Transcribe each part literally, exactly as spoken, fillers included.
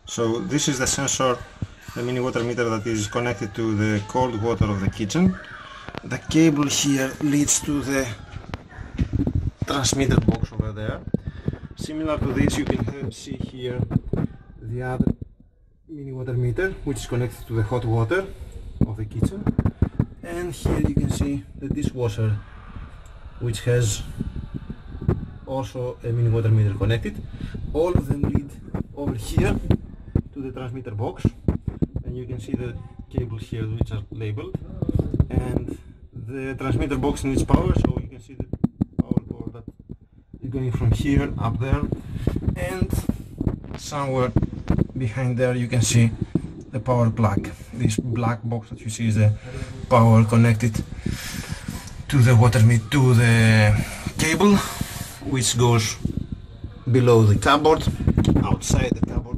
So this is the sensor, the mini water meter that is connected to the cold water of the kitchen. The cable here leads to the transmitter box over there. Similar to this, you can see here the other mini water meter, which is connected to the hot water of the kitchen. And here you can see the dishwasher, which has also a mini water meter connected. All of them lead over here to the transmitter box, and you can see the cables here which are labeled, and the transmitter box needs power, so you can see the power cord that is going from here up there, and somewhere behind there you can see the power plug. This black box that you see is the power connected to the water meter, to the cable, which goes below the cupboard, outside the cupboard,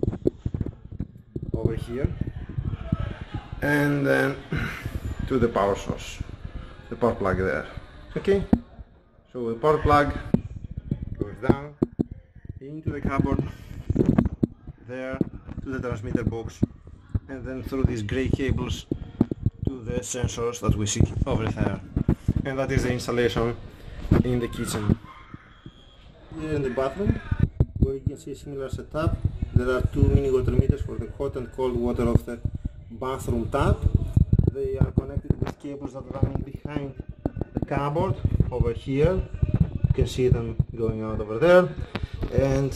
over here, and then to the power source, the power plug there. Okay, so the power plug goes down into the cupboard, there to the transmitter box, and then through these grey cables to the sensors that we see over there. And that is the installation in the kitchen. Here in the bathroom, where you can see a similar setup, there are two mini water meters for the hot and cold water of the bathroom tap. They are connected with cables that run behind the cupboard over here. You can see them going out over there, and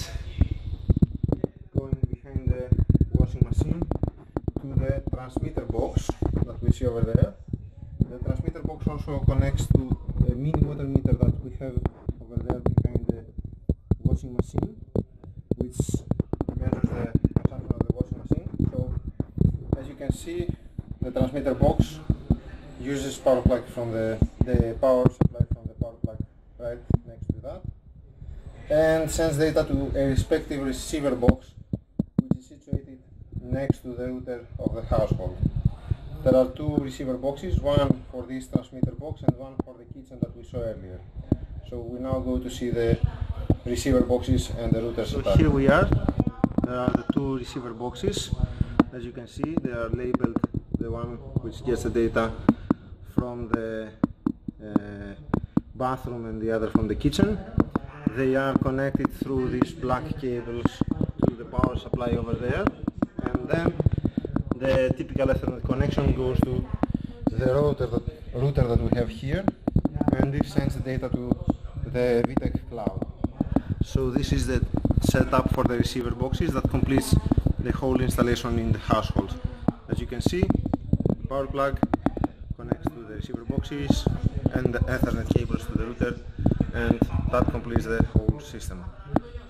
going behind the washing machine to the transmitter box that we see over there. The transmitter box also connects to a mini water meter that we have over there behind the washing machine, which measures the consumption of the washing machine. So as you can see, the transmitter box uses power plug from the, the power supply from the power plug right next to that, and sends data to a respective receiver box, which is situated next to the router of the household. There are two receiver boxes, one for this transmitter box and one for the kitchen that we saw earlier. So we now go to see the receiver boxes and the router setup. So here we are. There are the two receiver boxes. As you can see, they are labeled, the one which gets the data from the uh, bathroom and the other from the kitchen. They are connected through these black cables to the power supply over there, and then the typical Ethernet connection goes to the router that, router that we have here, and this sends the data to the V TEC cloud. So this is the setup for the receiver boxes that completes the whole installation in the household. As you can see, the power plug connects to the receiver boxes and the Ethernet cables to the router, and that completes the whole system.